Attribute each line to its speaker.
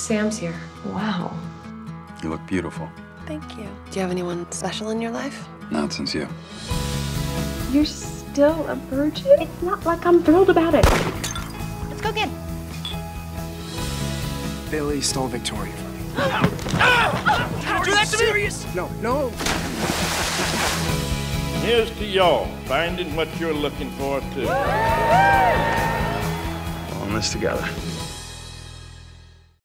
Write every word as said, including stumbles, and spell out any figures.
Speaker 1: Sam's here.
Speaker 2: Wow.
Speaker 3: You look beautiful.
Speaker 4: Thank you. Do you have anyone special in your life?
Speaker 3: Not since you.
Speaker 2: You're still a virgin? It's not like I'm thrilled about it.
Speaker 4: Let's go again.
Speaker 5: Billy stole Victoria from me.
Speaker 6: Can't do that to
Speaker 5: serious? Me? No, no.
Speaker 6: Here's to y'all, finding what you're looking for, too.
Speaker 3: All in this together.